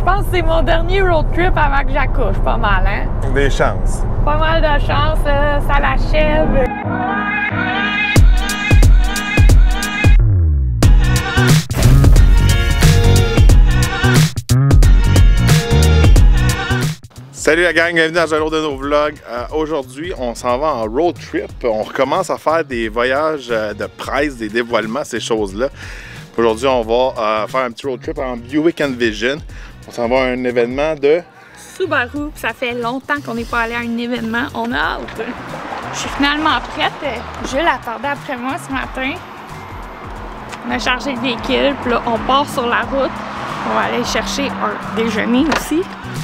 pense que c'est mon dernier road trip avant que j'accouche, pas mal, hein? Des chances. Pas mal de chance, ça l'achève. Salut la gang, bienvenue dans un autre de nos vlogs. Aujourd'hui, on s'en va en road trip. On recommence à faire des voyages de presse, des dévoilements, ces choses-là. Aujourd'hui, on va faire un petit road trip en Buick Envision. On s'en va à un événement de Subaru. Ça fait longtemps qu'on n'est pas allé à un événement. On a hâte. Je suis finalement prête. Jules attendait après moi ce matin. On a chargé le véhicule, puis là, on part sur la route. On va aller chercher un déjeuner aussi.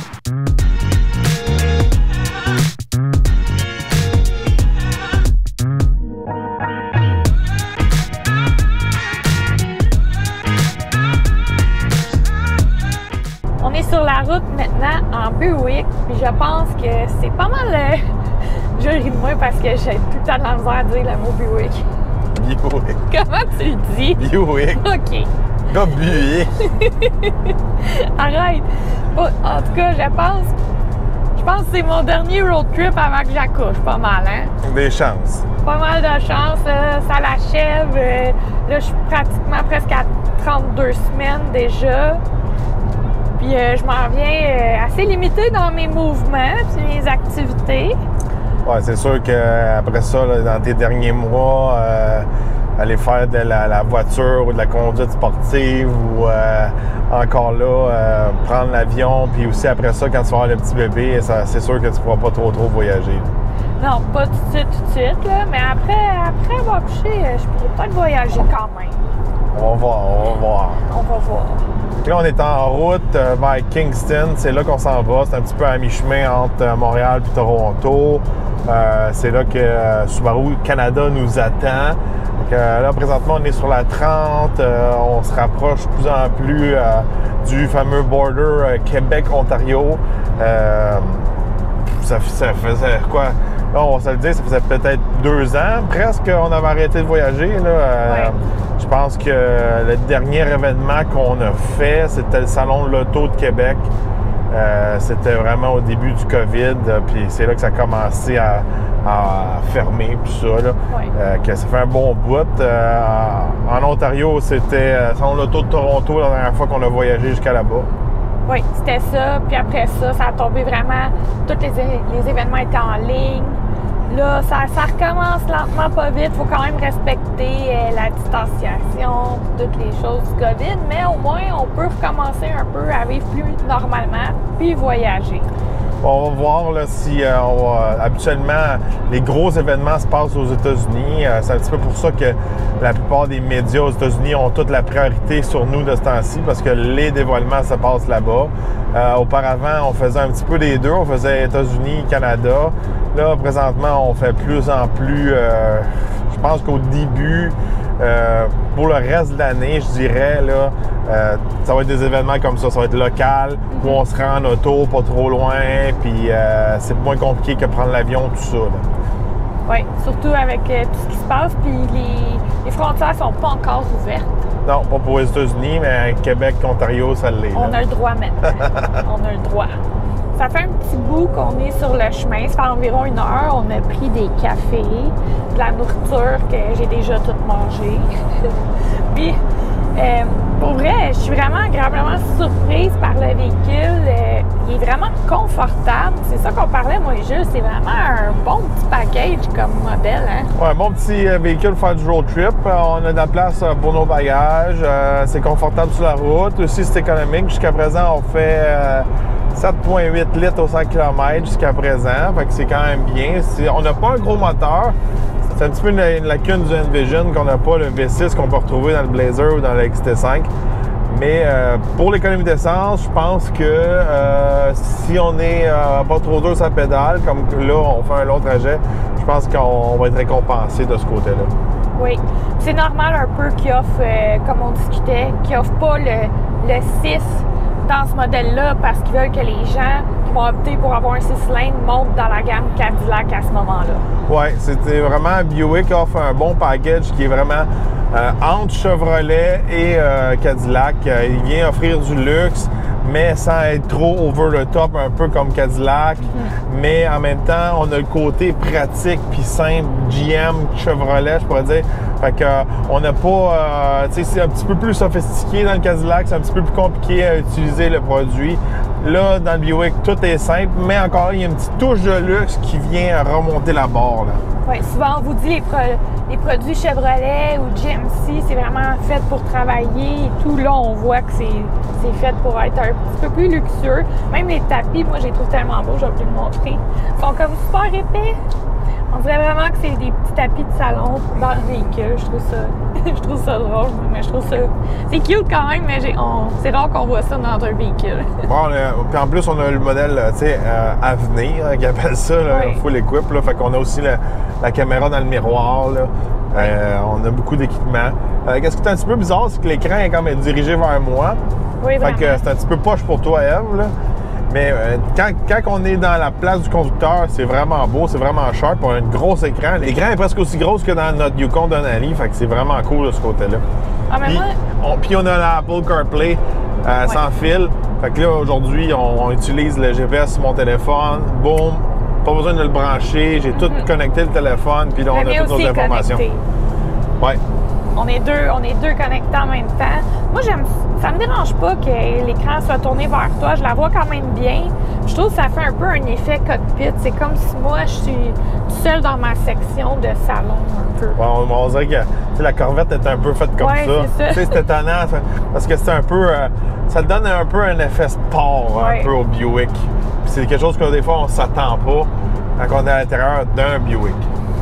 On est sur la route maintenant en Buick, puis je pense que c'est pas mal. Je ris de moi parce que j'ai tout le temps de la misère à dire le mot Buick. Buick. Comment tu le dis? Buick. OK. Comme Buick. Arrête. En tout cas, je pense que c'est mon dernier road trip avant que j'accouche, pas mal, hein? Des chances. Pas mal de chance, ça l'achève. Là, je suis pratiquement presque à 32 semaines déjà. Puis je m'en viens assez limitée dans mes mouvements et mes activités. Ouais, c'est sûr qu'après ça, là, dans tes derniers mois, aller faire de la voiture ou de la conduite sportive ou encore là, prendre l'avion, puis aussi après ça, quand tu vas avoir le petit bébé, c'est sûr que tu ne pourras pas trop voyager. Non, pas tout de suite, là, mais après avoir accouché, je pourrais peut-être voyager quand même. On va voir. On va voir. Là, on est en route vers Kingston. C'est là qu'on s'en va. C'est un petit peu à mi-chemin entre Montréal et Toronto. C'est là que Subaru Canada nous attend. Donc, là, présentement, on est sur la 30. On se rapproche de plus en plus du fameux border Québec-Ontario. Ça faisait quoi? Là, on va se le dire, ça faisait peut-être 2 ans presque qu'on avait arrêté de voyager. Là. Ouais. Je pense que le dernier événement qu'on a fait, c'était le Salon de l'Auto de Québec. C'était vraiment au début du COVID, puis c'est là que ça a commencé à fermer, puis ça. Là, ouais. Que ça fait un bon bout. En Ontario, c'était le Salon de l'Auto de Toronto la dernière fois qu'on a voyagé jusqu'à là-bas. Oui, c'était ça. Puis après ça, ça a tombé vraiment. Tous les événements étaient en ligne. Là, ça recommence lentement, pas vite. Il faut quand même respecter la distanciation, toutes les choses du COVID. Mais au moins, on peut recommencer un peu à vivre plus normalement, puis voyager. On va voir là, si habituellement, les gros événements se passent aux États-Unis. C'est un petit peu pour ça que la plupart des médias aux États-Unis ont toute la priorité sur nous de ce temps-ci, parce que les dévoilements se passent là-bas. Auparavant, on faisait un petit peu les deux. On faisait États-Unis, Canada. Là, présentement, on fait plus en plus. Je pense qu'au début, pour le reste de l'année, je dirais, là, ça va être des événements comme ça va être local, où on se rend en auto, pas trop loin, puis c'est moins compliqué que prendre l'avion, tout ça. Oui, surtout avec tout ce qui se passe, puis les frontières sont pas encore ouvertes. Non, pas pour les États-Unis, mais Québec, Ontario, ça l'est. On a le droit maintenant. On a le droit. Ça fait un petit bout qu'on est sur le chemin. Ça fait environ 1 heure. On a pris des cafés, de la nourriture que j'ai déjà toute mangée. Puis, pour vrai, je suis vraiment agréablement surprise par le véhicule. Il est vraiment confortable. C'est ça qu'on parlait, moi et Jules. C'est vraiment un bon petit package comme modèle. Hein? Oui, un bon petit véhicule pour faire du road trip. On a de la place pour nos bagages. C'est confortable sur la route. Aussi, c'est économique. Jusqu'à présent, on fait 7,8 litres au 100 km jusqu'à présent. Fait que c'est quand même bien. On n'a pas un gros moteur. C'est un petit peu une lacune du Envision qu'on n'a pas le V6 qu'on peut retrouver dans le Blazer ou dans le XT5. Mais pour l'économie d'essence, je pense que si on n'est pas trop dur sur la pédale, comme là, on fait un long trajet, je pense qu'on va être récompensé de ce côté-là. Oui. C'est normal un peu qu'ils offrent, comme on discutait, qu'ils n'offrent pas le 6 dans ce modèle-là parce qu'ils veulent que les gens qui vont opter pour avoir un 6 cylindres montent dans la gamme Cadillac à ce moment-là. Oui, c'était vraiment Buick offre un bon package qui est vraiment entre Chevrolet et Cadillac. Il vient offrir du luxe, mais sans être trop over the top, un peu comme Cadillac. Mais en même temps, on a le côté pratique puis simple, GM, Chevrolet, je pourrais dire. Fait que on n'a pas, tu sais, c'est un petit peu plus sophistiqué dans le Cadillac, c'est un petit peu plus compliqué à utiliser le produit. Là, dans le Buick, tout est simple, mais encore, il y a une petite touche de luxe qui vient remonter la barre, là. Oui, souvent on vous dit les produits Chevrolet ou GMC, c'est vraiment fait pour travailler et tout. Là, on voit que c'est fait pour être un petit peu plus luxueux. Même les tapis, moi, je les trouve tellement beaux, je vais vous les montrer. Ils sont comme super épais. On dirait vraiment que c'est des petits tapis de salon dans le véhicule. Je trouve ça drôle, mais je trouve ça... C'est cute quand même, mais c'est rare qu'on voit ça dans un véhicule. Bon, puis en plus, on a le modèle, tu sais, Avenir, qui appelle ça, là, oui. full equip, là. Fait qu'on a aussi la caméra dans le miroir, là. On a beaucoup d'équipements. Qu'est-ce qui est un petit peu bizarre, c'est que l'écran est quand même dirigé vers moi. Oui, fait que c'est un petit peu poche pour toi, Eve, là. Mais quand on est dans la place du conducteur, c'est vraiment beau, c'est vraiment sharp. On a un gros écran. L'écran est presque aussi gros que dans notre Yukon Denali, fait que c'est vraiment cool de ce côté-là. Ah, mais Puis on a la Apple CarPlay sans fil. Fait que là, aujourd'hui, on utilise le GPS sur mon téléphone. Boum! Pas besoin de le brancher. J'ai tout connecté le téléphone. Puis là, on a toutes nos informations. Ouais. On est deux connectés en même temps. Moi, ça me dérange pas que l'écran soit tourné vers toi. Je la vois quand même bien. Je trouve que ça fait un peu un effet cockpit. C'est comme si moi, je suis seule dans ma section de salon un peu. Bon, on dirait que la Corvette est un peu faite comme ça. C'est ça. C'est étonnant parce que c'est un peu... ça donne un peu un effet sport un peu au Buick. Puis c'est quelque chose que des fois, on s'attend pas quand on est à l'intérieur d'un Buick.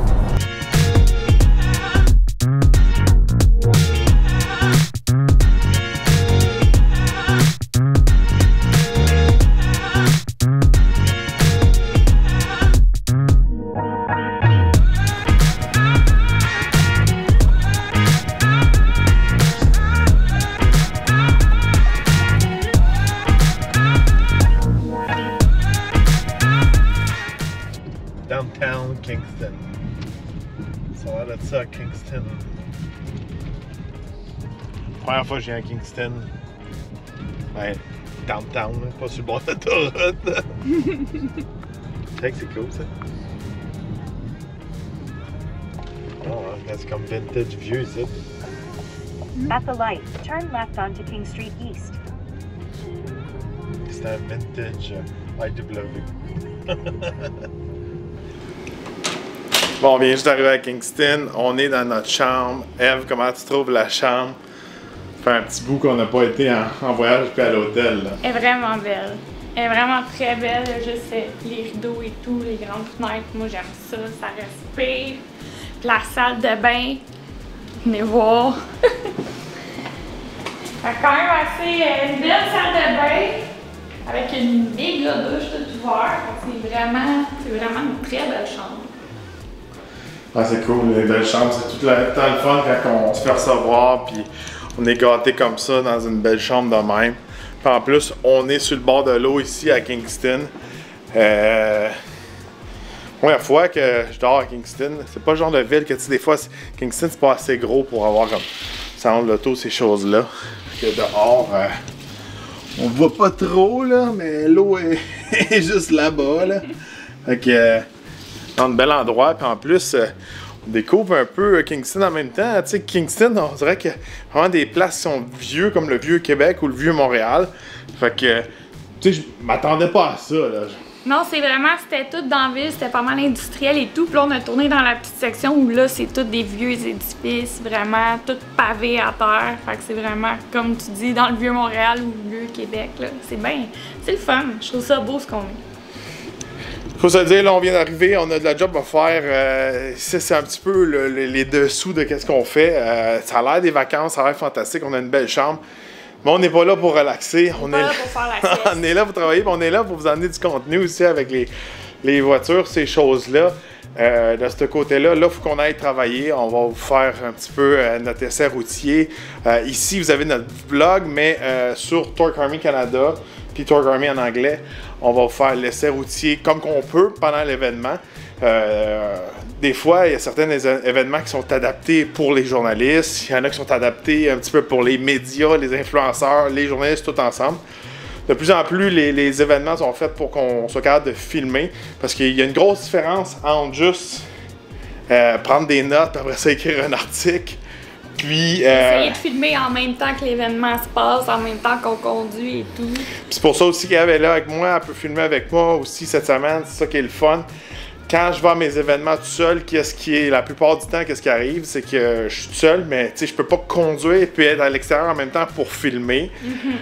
Downtown Kingston. Ça va de ça à Kingston. Première fois que je viens à Kingston. Ben, downtown, pas sur le bord de l'autoroute. C'est vrai que c'est cool ça. Oh, c'est comme vintage vieux ici. At the light, turn left onto King Street East. C'est un vintage IW. Bon, on vient juste d'arriver à Kingston. On est dans notre chambre. Eve, comment tu trouves la chambre? Ça fait un petit bout qu'on n'a pas été en voyage puis à l'hôtel. Elle est vraiment belle. Elle est vraiment très belle. Juste les rideaux et tout, les grandes fenêtres. Moi, j'aime ça. Ça respire. Puis la salle de bain. Venez voir. Quand même assez une belle salle de bain. Avec une big douche toute ouverte. C'est vraiment une très belle chambre. Ah, c'est cool, les belles chambres, c'est tout le temps le fun quand on se fait recevoir, puis on est gâté comme ça dans une belle chambre de même. Puis en plus, on est sur le bord de l'eau ici à Kingston. Première fois que je dors à Kingston, c'est pas le genre de ville que tu sais, des fois, Kingston c'est pas assez gros pour avoir comme centre l'auto, ces choses-là. Que dehors, on voit pas trop, là, mais l'eau est juste là-bas, là. Fait que. Dans un bel endroit, puis en plus, on découvre un peu Kingston en même temps. Tu sais, Kingston, on dirait qu'il y a vraiment des places qui sont vieux, comme le vieux Québec ou le vieux Montréal. Fait que, tu sais, je m'attendais pas à ça, là. Non, c'était tout dans la ville, c'était pas mal industriel et tout. Puis là, on a tourné dans la petite section où là, c'est tout des vieux édifices, vraiment, tout pavé à terre. Fait que c'est vraiment, comme tu dis, dans le vieux Montréal ou le vieux Québec, là. C'est le fun. Je trouve ça beau ce qu'on est. Faut se dire, là, on vient d'arriver, on a de la job à faire. C'est un petit peu les dessous de qu'est-ce qu'on fait. Ça a l'air des vacances, ça a l'air fantastique, on a une belle chambre. Mais on n'est pas là pour relaxer. On est là pour faire la sieste. On est là pour travailler, puis on est là pour vous amener du contenu aussi avec les voitures, ces choses-là. De ce côté-là, il faut qu'on aille travailler. On va vous faire un petit peu notre essai routier. Ici, vous avez notre blog, mais sur Torque Army Canada, puis Torque Army en anglais, on va vous faire l'essai routier comme qu'on peut pendant l'événement. Des fois, il y a certains événements qui sont adaptés pour les journalistes. Il y en a qui sont adaptés un petit peu pour les médias, les influenceurs, les journalistes, tout ensemble. de plus en plus, les événements sont faits pour qu'on soit capable de filmer. Parce qu'il y a une grosse différence entre juste prendre des notes, après ça écrire un article. Puis, essayer de filmer en même temps que l'événement se passe, en même temps qu'on conduit et tout. C'est pour ça aussi qu'elle est là avec moi, elle peut filmer avec moi aussi cette semaine, c'est ça qui est le fun. Quand je vais à mes événements tout seul, la plupart du temps, qu'est-ce qui arrive, c'est que je suis tout seul, mais je peux pas conduire puis être à l'extérieur en même temps pour filmer.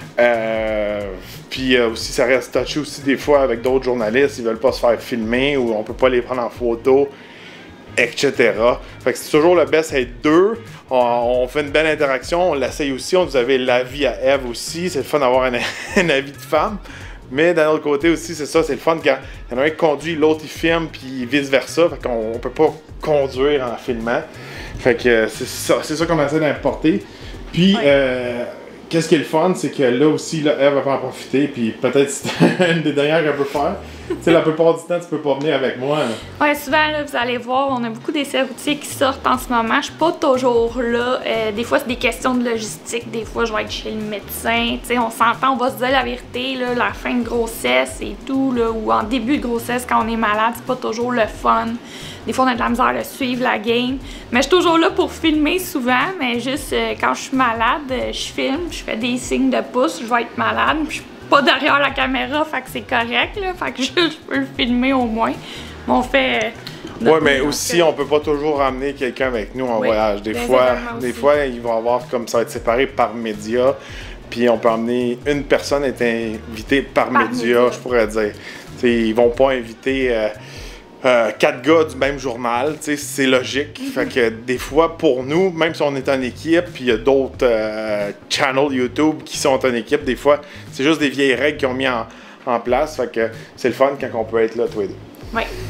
Puis aussi, ça reste touché aussi des fois avec d'autres journalistes, ils veulent pas se faire filmer ou on peut pas les prendre en photo, etc. Fait que c'est toujours le best être deux. On fait une belle interaction, on l'essaye aussi. Vous avez l'avis à Eve aussi. C'est le fun d'avoir un avis de femme. Mais d'un autre côté aussi, c'est ça, c'est le fun quand il y en a un qui conduit, l'autre il filme, puis vice-versa. Fait qu'on peut pas conduire en filmant. Fait que c'est ça qu'on essaie d'importer. Puis, qu'est-ce qui est le fun, c'est que là aussi, là, Eve va en profiter, puis peut-être c'est une des dernières qu'elle peut faire. Tu sais, la plupart du temps, tu peux pas venir avec moi. Oui, souvent, là, vous allez voir, on a beaucoup d'essais routiers qui sortent en ce moment. Je suis pas toujours là. Des fois, c'est des questions de logistique. Des fois, je vais être chez le médecin. Tu sais, on s'entend, on va se dire la vérité, là, la fin de grossesse et tout, là, ou en début de grossesse, quand on est malade, c'est pas toujours le fun. Des fois, on a de la misère à suivre la game. Mais je suis toujours là pour filmer souvent, mais juste quand je suis malade, je filme, je fais des signes de pouce, je vais être malade, puis je suis pas derrière la caméra, fait que c'est correct, là, fait que je peux le filmer au moins. Mais on fait... Oui, mais aussi, on peut pas toujours ramener quelqu'un avec nous en voyage. Des fois, ils vont avoir comme ça être séparés par média, puis on peut emmener une personne être invitée par média, je pourrais dire. T'sais, ils vont pas inviter 4 gars du même journal, c'est logique. Fait que des fois, pour nous, même si on est en équipe, puis il y a d'autres channels YouTube qui sont en équipe, des fois, c'est juste des vieilles règles qu'ils ont mis en place. Fait que c'est le fun quand on peut être là, tous les deux. Oui.